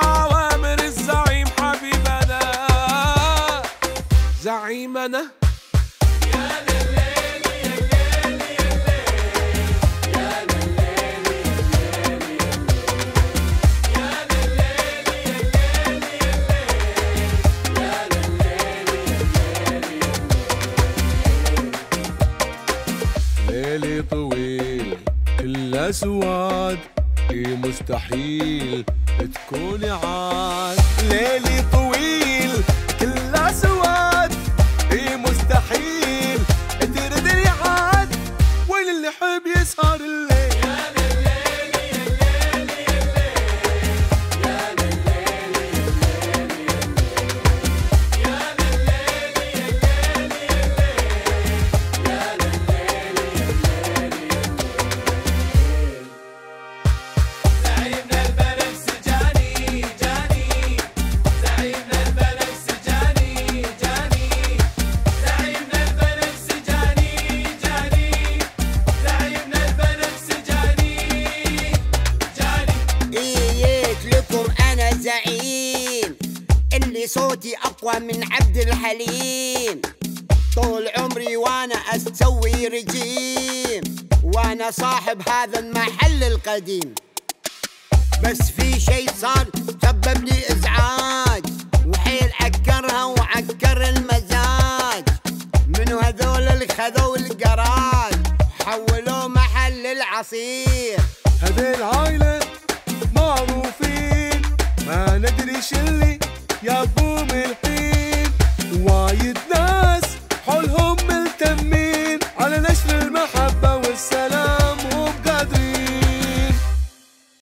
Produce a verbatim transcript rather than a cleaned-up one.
أوامر الزعيم حبيبنا زعيمنا. ليلي طويل كله سواد، إيه مستحيل تكوني عاد. ليلي طويل كله سواد، إيه مستحيل تردني عاد. وين اللي يحب يسهر الليل؟ زعيم اللي صوتي أقوى من عبد الحليم، طول عمري وأنا أسوي رجيم، وأنا صاحب هذا المحل القديم. بس في شي صار سبب لي إزعاج، وحيل عكرها وعكر المزاج. منو هذول اللي خذوا القراج حولوه محل العصير؟ هذي العايلة معروفين، ما ندري شلي يا بو